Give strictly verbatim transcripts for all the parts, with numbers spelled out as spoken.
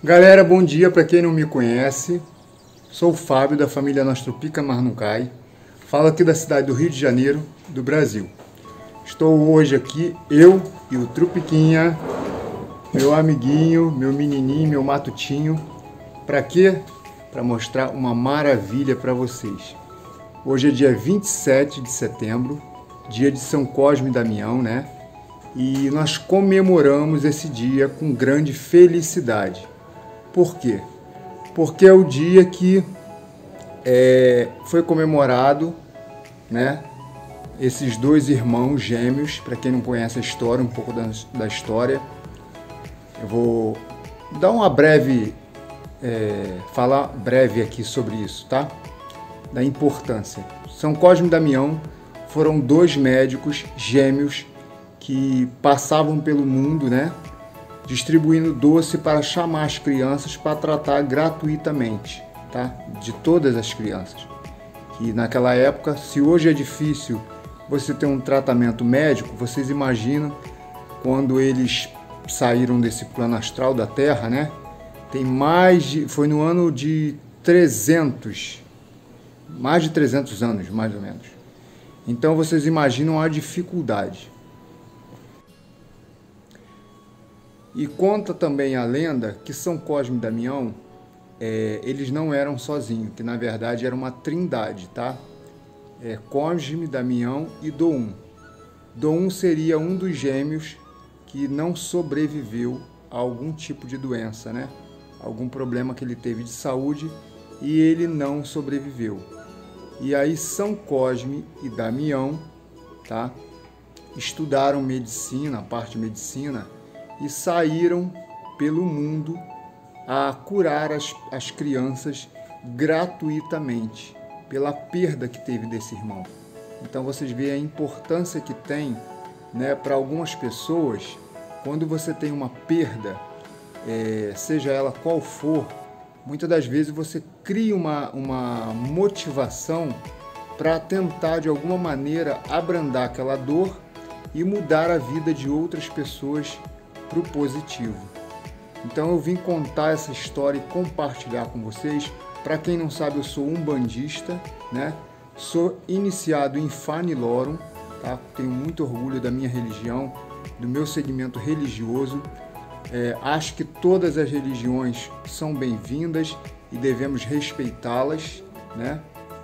Galera, bom dia. Para quem não me conhece, sou o Fábio da família Nostropica Marnucai. Falo aqui da cidade do Rio de Janeiro, do Brasil. Estou hoje aqui, eu e o Trupiquinha, meu amiguinho, meu menininho, meu matutinho. Para quê? Para mostrar uma maravilha para vocês. Hoje é dia vinte e sete de setembro, dia de São Cosme e Damião, né? E nós comemoramos esse dia com grande felicidade. Por quê? Porque é o dia que é, foi comemorado, né, esses dois irmãos gêmeos. Para quem não conhece a história, um pouco da, da história, eu vou dar uma breve, é, falar breve aqui sobre isso, tá? Da importância. São Cosme e Damião foram dois médicos gêmeos que passavam pelo mundo, né, distribuindo doce para chamar as crianças para tratar gratuitamente, tá? De todas as crianças. E naquela época, se hoje é difícil você ter um tratamento médico, vocês imaginam quando eles saíram desse plano astral da Terra, né? Tem mais de, foi no ano de trezentos, mais de trezentos anos, mais ou menos. Então vocês imaginam a dificuldade. E conta também a lenda que São Cosme e Damião, é, eles não eram sozinhos, que na verdade era uma trindade, tá? É, Cosme, Damião e Doum. Doum seria um dos gêmeos que não sobreviveu a algum tipo de doença, né? Algum problema que ele teve de saúde e ele não sobreviveu. E aí São Cosme e Damião, tá, estudaram medicina, a parte de medicina, e saíram pelo mundo a curar as, as crianças gratuitamente, pela perda que teve desse irmão. Então vocês veem a importância que tem, né, para algumas pessoas, quando você tem uma perda, é, seja ela qual for, muitas das vezes você cria uma, uma motivação para tentar de alguma maneira abrandar aquela dor e mudar a vida de outras pessoas para o positivo. Então eu vim contar essa história e compartilhar com vocês. Para quem não sabe, eu sou umbandista, né? Sou iniciado em Fanilorum, tá? Tenho muito orgulho da minha religião, do meu segmento religioso. É, acho que todas as religiões são bem-vindas e devemos respeitá-las, né?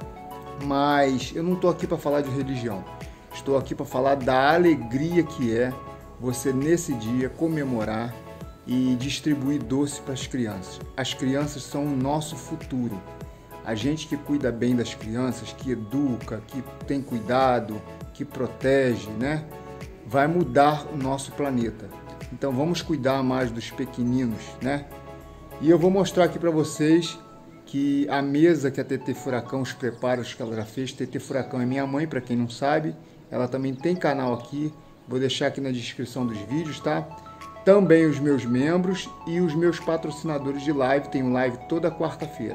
Mas eu não estou aqui para falar de religião. Estou aqui para falar da alegria que é você nesse dia comemorar e distribuir doce para as crianças. As crianças são o nosso futuro. A gente que cuida bem das crianças, que educa, que tem cuidado, que protege, né, vai mudar o nosso planeta. Então vamos cuidar mais dos pequeninos, né? E eu vou mostrar aqui para vocês que a mesa que a Tetê Furacão, os preparos que ela já fez. Tetê Furacão é minha mãe, para quem não sabe. Ela também tem canal aqui. Vou deixar aqui na descrição dos vídeos, tá? Também os meus membros e os meus patrocinadores de live. Tenho live toda quarta-feira.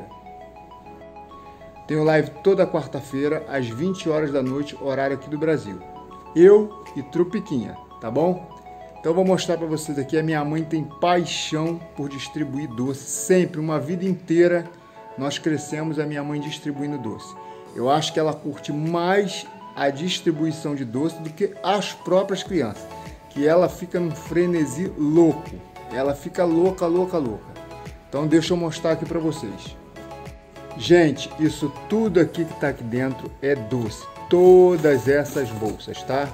Tenho live toda quarta-feira, às vinte horas da noite, horário aqui do Brasil. Eu e Trupiquinha, tá bom? Então vou mostrar para vocês aqui. A minha mãe tem paixão por distribuir doce. Sempre, uma vida inteira, nós crescemos a minha mãe distribuindo doce. Eu acho que ela curte mais a distribuição de doce do que as próprias crianças, que ela fica num frenesi louco, ela fica louca, louca, louca. Então deixa eu mostrar aqui para vocês. Gente, isso tudo aqui que está aqui dentro é doce, todas essas bolsas, tá?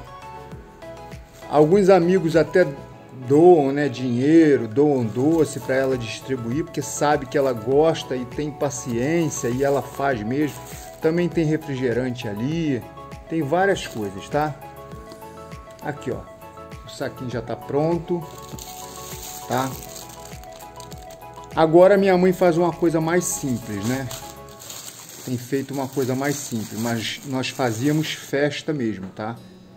Alguns amigos até doam, né, dinheiro, doam doce para ela distribuir, porque sabe que ela gosta e tem paciência e ela faz mesmo. Também tem refrigerante ali. Tem várias coisas, tá? Aqui, ó. O saquinho já tá pronto, tá? Agora minha mãe faz uma coisa mais simples, né? Tem feito uma coisa mais simples, mas nós fazíamos festa mesmo, tá?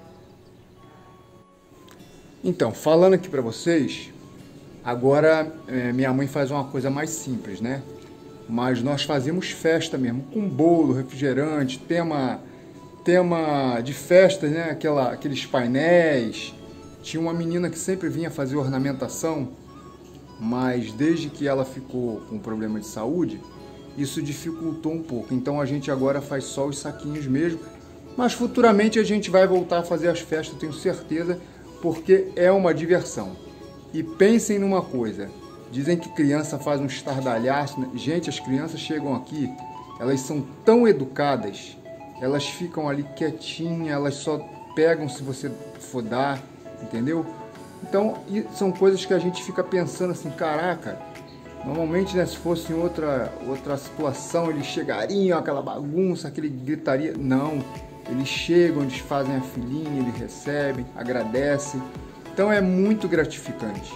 Então, falando aqui pra vocês, agora é, minha mãe faz uma coisa mais simples, né? Mas nós fazíamos festa mesmo, com bolo, refrigerante, tema... tema de festas, né? Aquela, aqueles painéis. Tinha uma menina que sempre vinha fazer ornamentação mas desde que ela ficou com problema de saúde, isso dificultou um pouco. Então a gente agora faz só os saquinhos mesmo, mas futuramente a gente vai voltar a fazer as festas, tenho certeza, porque é uma diversão. E pensem numa coisa, dizem que criança faz um estardalhaço, né? Gente, as crianças chegam aqui, elas são tão educadas, elas ficam ali quietinhas, elas só pegam se você for dar, entendeu? Então, são coisas que a gente fica pensando assim, caraca, normalmente, né, se fosse em outra, outra situação, eles chegariam, aquela bagunça, aquele gritaria. Não, eles chegam, eles fazem a filinha, eles recebem, agradecem. Então é muito gratificante.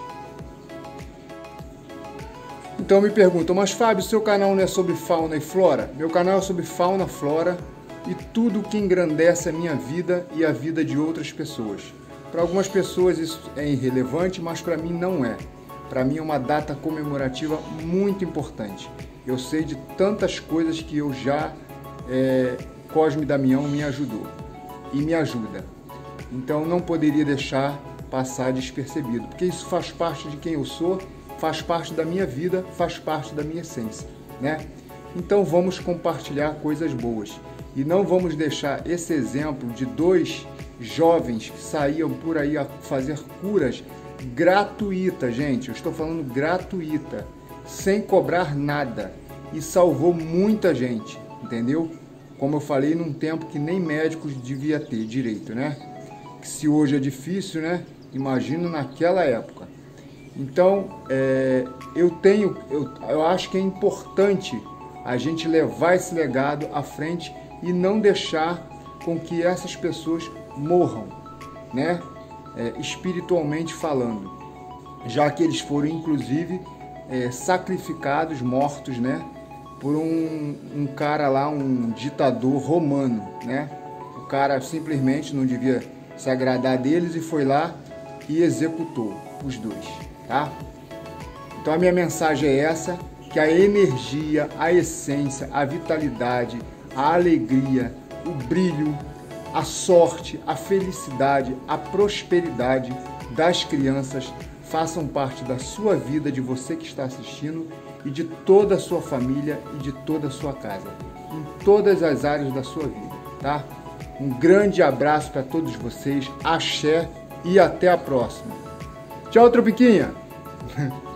Então me perguntam, mas Fábio, seu canal não é sobre fauna e flora? Meu canal é sobre fauna, flora e tudo que engrandece a minha vida e a vida de outras pessoas. Para algumas pessoas isso é irrelevante, mas para mim não é. Para mim é uma data comemorativa muito importante. Eu sei de tantas coisas que eu já, é, Cosme Damião me ajudou e me ajuda. Então não poderia deixar passar despercebido, porque isso faz parte de quem eu sou, faz parte da minha vida, faz parte da minha essência, né? Então vamos compartilhar coisas boas e não vamos deixar esse exemplo de dois jovens que saíam por aí a fazer curas gratuita, gente, eu estou falando gratuita, sem cobrar nada, e salvou muita gente, entendeu? Como eu falei, num tempo que nem médicos devia ter direito, né? Que se hoje é difícil, né? Imagina naquela época. Então, é, eu tenho, eu, eu acho que é importante a gente levar esse legado à frente e não deixar com que essas pessoas morram, né? É, espiritualmente falando, já que eles foram inclusive é, sacrificados, mortos, né, por um, um cara lá, um ditador romano, né? O cara simplesmente não devia se agradar deles e foi lá e executou os dois, tá? Então a minha mensagem é essa, que a energia, a essência, a vitalidade, a alegria, o brilho, a sorte, a felicidade, a prosperidade das crianças façam parte da sua vida, de você que está assistindo e de toda a sua família e de toda a sua casa, em todas as áreas da sua vida, tá? Um grande abraço para todos vocês, axé e até a próxima. Tchau, Tropiquinha!